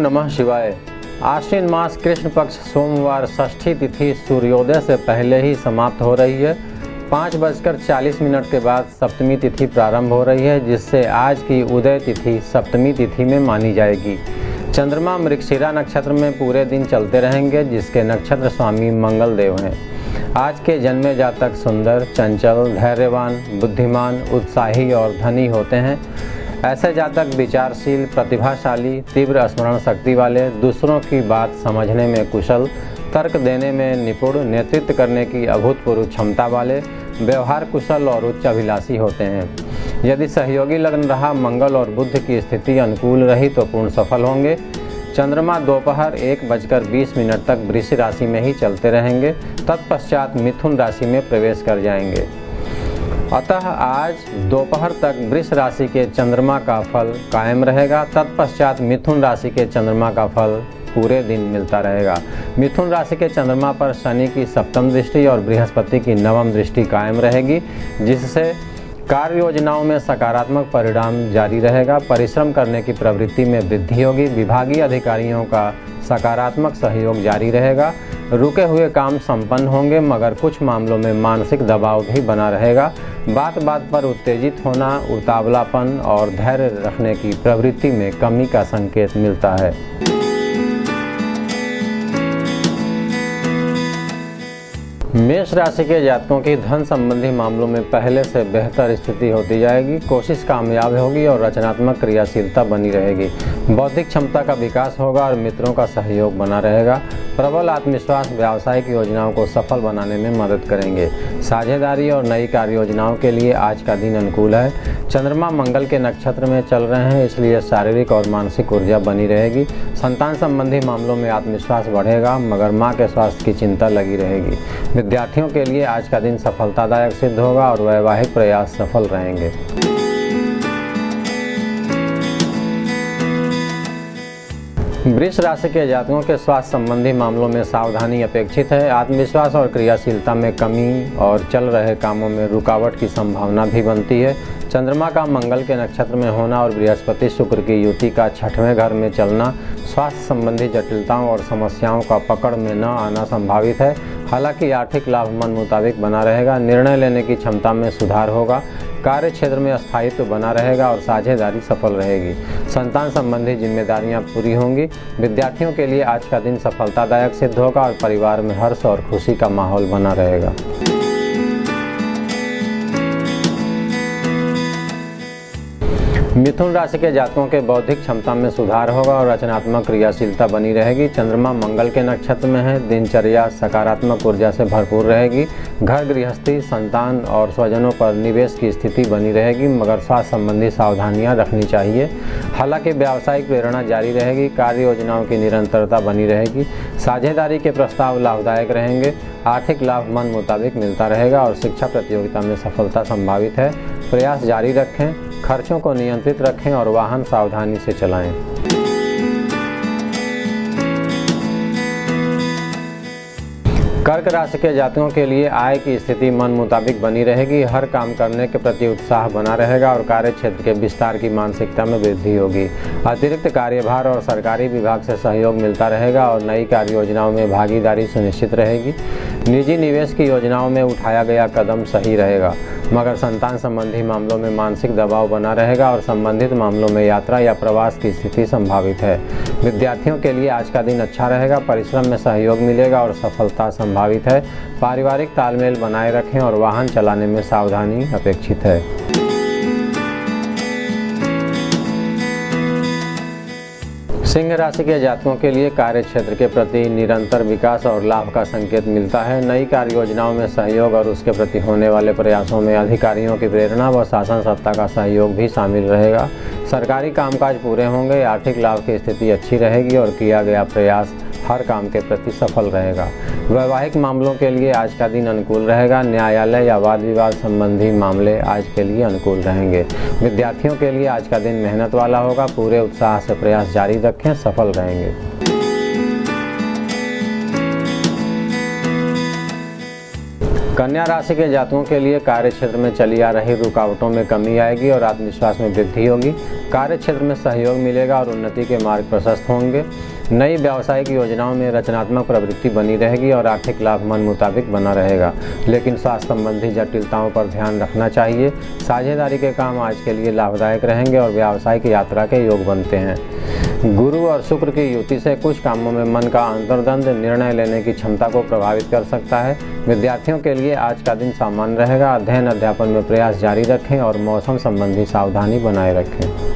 नमः शिवाय। आश्विन मास कृष्ण पक्ष सोमवार षष्ठी तिथि सूर्योदय से पहले ही समाप्त हो रही है। 5:40 के बाद सप्तमी तिथि प्रारंभ हो रही है, जिससे आज की उदय तिथि सप्तमी तिथि में मानी जाएगी। चंद्रमा मृगशिरा नक्षत्र में पूरे दिन चलते रहेंगे, जिसके नक्षत्र स्वामी मंगल देव हैं। आज के जन्मे जातक सुंदर, चंचल, धैर्यवान, बुद्धिमान, उत्साही और धनी होते हैं। ऐसे जातक विचारशील, प्रतिभाशाली, तीव्र स्मरण शक्ति वाले, दूसरों की बात समझने में कुशल, तर्क देने में निपुण, नेतृत्व करने की अभूतपूर्व क्षमता वाले, व्यवहार कुशल और उच्च अभिलाषी होते हैं। यदि सहयोगी लग्न रहा, मंगल और बुध की स्थिति अनुकूल रही तो पूर्ण सफल होंगे। चंद्रमा दोपहर 1:20 तक वृष राशि में ही चलते रहेंगे, तत्पश्चात मिथुन राशि में प्रवेश कर जाएंगे। अतः आज दोपहर तक वृष राशि के चंद्रमा का फल कायम रहेगा, तत्पश्चात मिथुन राशि के चंद्रमा का फल पूरे दिन मिलता रहेगा। मिथुन राशि के चंद्रमा पर शनि की सप्तम दृष्टि और बृहस्पति की नवम दृष्टि कायम रहेगी, जिससे कार्य योजनाओं में सकारात्मक परिणाम जारी रहेगा। परिश्रम करने की प्रवृत्ति में वृद्धि होगी। विभागीय अधिकारियों का सकारात्मक सहयोग जारी रहेगा। रुके हुए काम संपन्न होंगे, मगर कुछ मामलों में मानसिक दबाव भी बना रहेगा। बात बात पर उत्तेजित होना, उतावलापन और धैर्य रखने की प्रवृत्ति में कमी का संकेत मिलता है। मेष राशि के जातकों की धन संबंधी मामलों में पहले से बेहतर स्थिति होती जाएगी। कोशिश कामयाब होगी और रचनात्मक क्रियाशीलता बनी रहेगी। बौद्धिक क्षमता का विकास होगा और मित्रों का सहयोग बना रहेगा। प्रबल आत्मविश्वास व्यावसायिक योजनाओं को सफल बनाने में मदद करेंगे। साझेदारी और नई कार्य योजनाओं के लिए आज का दिन अनुकूल है। चंद्रमा मंगल के नक्षत्र में चल रहे हैं, इसलिए शारीरिक और मानसिक ऊर्जा बनी रहेगी। संतान संबंधी मामलों में आत्मविश्वास बढ़ेगा, मगर मां के स्वास्थ्य की चिंता लगी रहेगी। विद्यार्थियों के लिए आज का दिन सफलतादायक सिद्ध होगा और वैवाहिक प्रयास सफल रहेंगे। वृष राशि के जातकों के स्वास्थ्य संबंधी मामलों में सावधानी अपेक्षित है। आत्मविश्वास और क्रियाशीलता में कमी और चल रहे कामों में रुकावट की संभावना भी बनती है। चंद्रमा का मंगल के नक्षत्र में होना और बृहस्पति शुक्र की युति का 6वें घर में चलना स्वास्थ्य संबंधी जटिलताओं और समस्याओं का पकड़ में न आना संभावित है। हालांकि आर्थिक लाभ मन मुताबिक बना रहेगा। निर्णय लेने की क्षमता में सुधार होगा। कार्य क्षेत्र में स्थायित्व बना रहेगा और साझेदारी सफल रहेगी। संतान संबंधी जिम्मेदारियां पूरी होंगी। विद्यार्थियों के लिए आज का दिन सफलतादायक सिद्ध होगा और परिवार में हर्ष और खुशी का माहौल बना रहेगा। मिथुन राशि के जातकों के बौद्धिक क्षमता में सुधार होगा और रचनात्मक क्रियाशीलता बनी रहेगी। चंद्रमा मंगल के नक्षत्र में है। दिनचर्या सकारात्मक ऊर्जा से भरपूर रहेगी। घर गृहस्थी, संतान और स्वजनों पर निवेश की स्थिति बनी रहेगी, मगर स्वास्थ्य संबंधी सावधानियां रखनी चाहिए। हालांकि व्यावसायिक प्रेरणा जारी रहेगी। कार्य योजनाओं की निरंतरता बनी रहेगी। साझेदारी के प्रस्ताव लाभदायक रहेंगे। आर्थिक लाभ मन मुताबिक मिलता रहेगा और शिक्षा प्रतियोगिता में सफलता संभावित है। प्रयास जारी रखें, खर्चों को नियंत्रित रखें और वाहन सावधानी से चलाएं। कर्क राशि के जातकों के लिए आय की स्थिति मन मुताबिक बनी रहेगी। हर काम करने के प्रति उत्साह बना रहेगा और कार्य क्षेत्र के विस्तार की मानसिकता में वृद्धि होगी। अतिरिक्त कार्यभार और सरकारी विभाग से सहयोग मिलता रहेगा और नई कार्य योजनाओं में भागीदारी सुनिश्चित रहेगी। निजी निवेश की योजनाओं में उठाया गया कदम सही रहेगा, मगर संतान संबंधी मामलों में मानसिक दबाव बना रहेगा और संबंधित मामलों में यात्रा या प्रवास की स्थिति संभावित है। विद्यार्थियों के लिए आज का दिन अच्छा रहेगा। परिश्रम में सहयोग मिलेगा और सफलता संभावित है। पारिवारिक तालमेल बनाए रखें और वाहन चलाने में सावधानी अपेक्षित है। सिंह राशि के जातकों के लिए कार्य क्षेत्र के प्रति निरंतर विकास और लाभ का संकेत मिलता है। नई कार्य योजनाओं में सहयोग और उसके प्रति होने वाले प्रयासों में अधिकारियों की प्रेरणा व शासन सत्ता का सहयोग भी शामिल रहेगा। सरकारी कामकाज पूरे होंगे। आर्थिक लाभ की स्थिति अच्छी रहेगी और किया गया प्रयास हर काम के प्रति सफल रहेगा। वैवाहिक मामलों के लिए आज का दिन अनुकूल रहेगा। न्यायालय या वाद विवाद संबंधी मामले आज के लिए अनुकूल रहेंगे। विद्यार्थियों के लिए आज का दिन मेहनत वाला होगा। पूरे उत्साह से प्रयास जारी रखें, सफल रहेंगे। कन्या राशि के जातकों के लिए कार्य क्षेत्र में चली आ रही रुकावटों में कमी आएगी और आत्मविश्वास में वृद्धि होगी। कार्य क्षेत्र में सहयोग मिलेगा और उन्नति के मार्ग प्रशस्त होंगे। नई व्यावसायिक योजनाओं में रचनात्मक प्रवृत्ति बनी रहेगी और आर्थिक लाभ मन मुताबिक बना रहेगा, लेकिन स्वास्थ्य संबंधी जटिलताओं पर ध्यान रखना चाहिए। साझेदारी के काम आज के लिए लाभदायक रहेंगे और व्यावसायिक यात्रा के योग बनते हैं। गुरु और शुक्र की युति से कुछ कामों में मन का अंतर्द्वंद निर्णय लेने की क्षमता को प्रभावित कर सकता है। विद्यार्थियों के लिए आज का दिन सामान्य रहेगा। अध्ययन अध्यापन में प्रयास जारी रखें और मौसम संबंधी सावधानी बनाए रखें।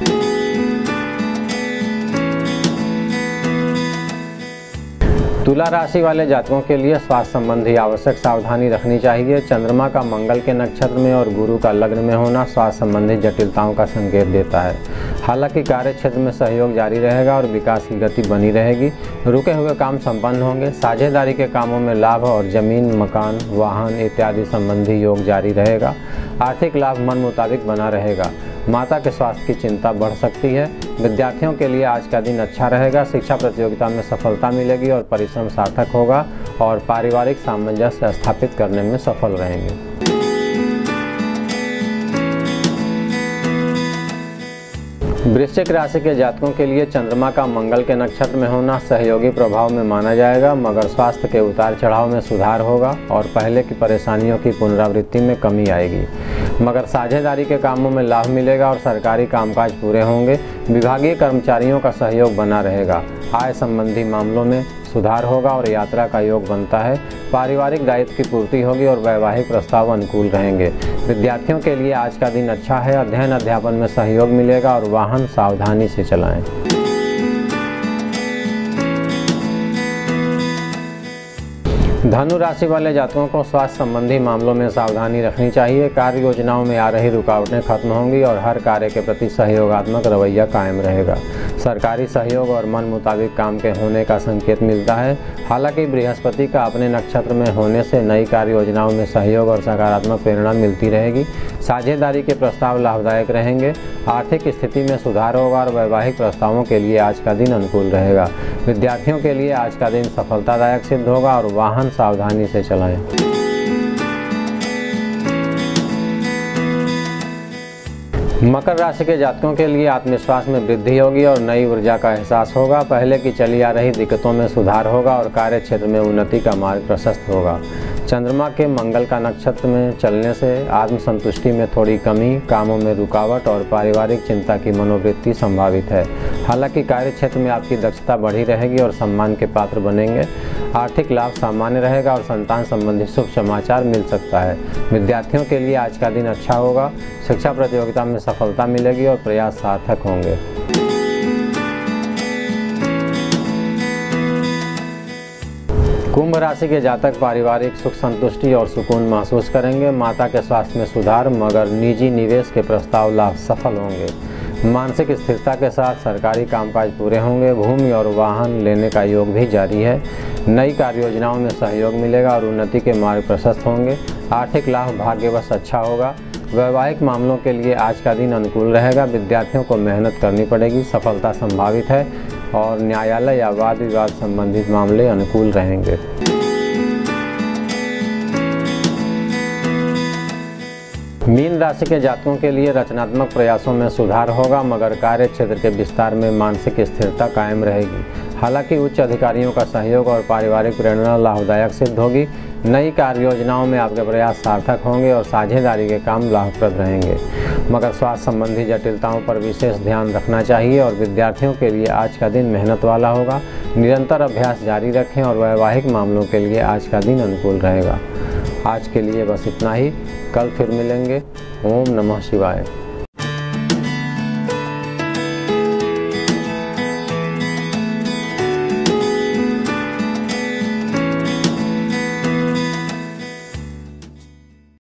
तुला राशि वाले जातकों के लिए स्वास्थ्य संबंधी आवश्यक सावधानी रखनी चाहिए। चंद्रमा का मंगल के नक्षत्र में और गुरु का लग्न में होना स्वास्थ्य संबंधी जटिलताओं का संकेत देता है। हालांकि कार्य क्षेत्र में सहयोग जारी रहेगा और विकास की गति बनी रहेगी। रुके हुए काम संपन्न होंगे। साझेदारी के कामों में लाभ और जमीन, मकान, वाहन इत्यादि संबंधी योग जारी रहेगा। आर्थिक लाभ मन मुताबिक बना रहेगा। माता के स्वास्थ्य की चिंता बढ़ सकती है। विद्यार्थियों के लिए आज का दिन अच्छा रहेगा। शिक्षा प्रतियोगिता में सफलता मिलेगी और परिश्रम सार्थक होगा और पारिवारिक सामंजस्य स्थापित करने में सफल रहेंगे। वृश्चिक राशि के जातकों के लिए चंद्रमा का मंगल के नक्षत्र में होना सहयोगी प्रभाव में माना जाएगा, मगर स्वास्थ्य के उतार चढ़ाव में सुधार होगा और पहले की परेशानियों की पुनरावृत्ति में कमी आएगी। मगर साझेदारी के कामों में लाभ मिलेगा और सरकारी कामकाज पूरे होंगे। विभागीय कर्मचारियों का सहयोग बना रहेगा। आय संबंधी मामलों में सुधार होगा और यात्रा का योग बनता है। पारिवारिक दायित्व की पूर्ति होगी और वैवाहिक प्रस्ताव अनुकूल रहेंगे। विद्यार्थियों के लिए आज का दिन अच्छा है। अध्ययन अध्यापन में सहयोग मिलेगा और वाहन सावधानी से चलाएं। धनु राशि वाले जातकों को स्वास्थ्य संबंधी मामलों में सावधानी रखनी चाहिए। कार्य योजनाओं में आ रही रुकावटें खत्म होंगी और हर कार्य के प्रति सहयोगात्मक रवैया कायम रहेगा। सरकारी सहयोग और मन मुताबिक काम के होने का संकेत मिलता है। हालांकि बृहस्पति का अपने नक्षत्र में होने से नई कार्य योजनाओं में सहयोग और सकारात्मक प्रेरणा मिलती रहेगी। साझेदारी के प्रस्ताव लाभदायक रहेंगे। आर्थिक स्थिति में सुधार होगा और वैवाहिक प्रस्तावों के लिए आज का दिन अनुकूल रहेगा। विद्यार्थियों के लिए आज का दिन सफलतादायक सिद्ध होगा और वाहन सावधानी से चलाएं। मकर राशि के जातकों के लिए आत्मविश्वास में वृद्धि होगी और नई ऊर्जा का एहसास होगा। पहले की चली आ रही दिक्कतों में सुधार होगा और कार्य क्षेत्र में उन्नति का मार्ग प्रशस्त होगा। चंद्रमा के मंगल का नक्षत्र में चलने से आत्मसंतुष्टि में थोड़ी कमी, कामों में रुकावट और पारिवारिक चिंता की मनोवृत्ति संभावित है। हालांकि कार्य क्षेत्र में आपकी दक्षता बढ़ी रहेगी और सम्मान के पात्र बनेंगे। आर्थिक लाभ सामान्य रहेगा और संतान संबंधी शुभ समाचार मिल सकता है। विद्यार्थियों के लिए आज का दिन अच्छा होगा। शिक्षा प्रतियोगिता में सफलता मिलेगी और प्रयास सार्थक होंगे। कुंभ राशि के जातक पारिवारिक सुख संतुष्टि और सुकून महसूस करेंगे। माता के स्वास्थ्य में सुधार, मगर निजी निवेश के प्रस्ताव लाभ सफल होंगे। मानसिक स्थिरता के साथ सरकारी कामकाज पूरे होंगे। भूमि और वाहन लेने का योग भी जारी है। नई कार्य योजनाओं में सहयोग मिलेगा और उन्नति के मार्ग प्रशस्त होंगे। आर्थिक लाभ भाग्यवश अच्छा होगा। वैवाहिक मामलों के लिए आज का दिन अनुकूल रहेगा। विद्यार्थियों को मेहनत करनी पड़ेगी। सफलता संभावित है और न्यायालय या वाद विवाद संबंधित मामले अनुकूल रहेंगे। मीन राशि के जातकों के लिए रचनात्मक प्रयासों में सुधार होगा, मगर कार्य क्षेत्र के विस्तार में मानसिक स्थिरता कायम रहेगी। हालांकि उच्च अधिकारियों का सहयोग और पारिवारिक प्रेरणा लाभदायक सिद्ध होगी। नई कार्य योजनाओं में आपके प्रयास सार्थक होंगे और साझेदारी के काम लाभप्रद रहेंगे, मगर स्वास्थ्य संबंधी जटिलताओं पर विशेष ध्यान रखना चाहिए। और विद्यार्थियों के लिए आज का दिन मेहनत वाला होगा। निरंतर अभ्यास जारी रखें और वैवाहिक मामलों के लिए आज का दिन अनुकूल रहेगा। आज के लिए बस इतना ही। कल फिर मिलेंगे। ओम नमः शिवाय।